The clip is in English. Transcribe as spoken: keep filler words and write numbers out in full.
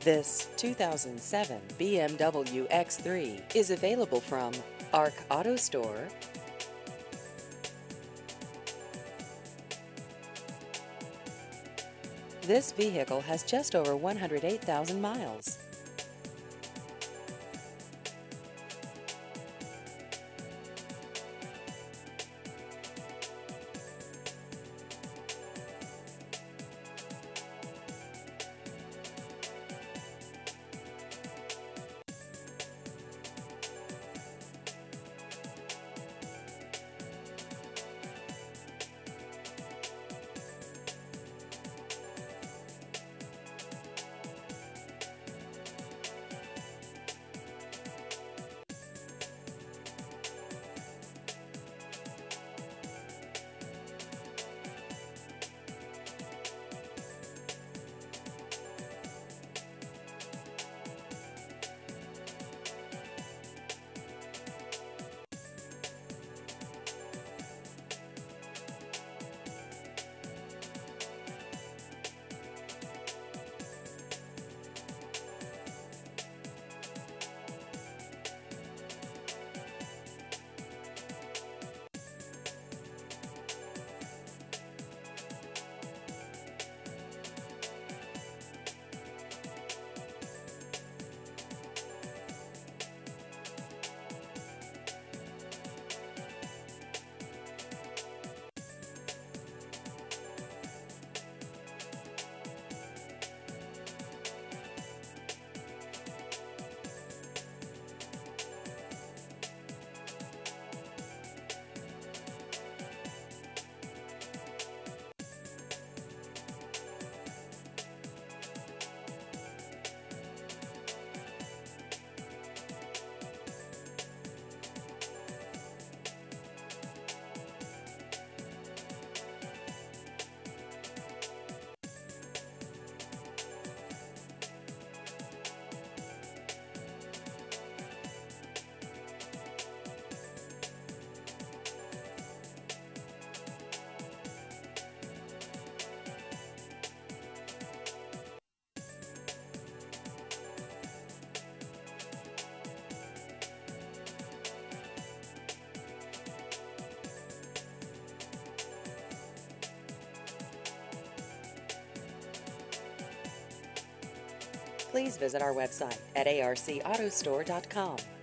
This two thousand seven B M W X three is available from Arc Auto Store. This vehicle has just over one hundred eight thousand miles. Please visit our website at arc auto store dot com.